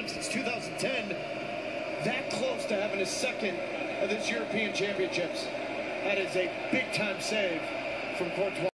time since 2010, that close to having his second of this European Championships. That is a big-time save from Courtois.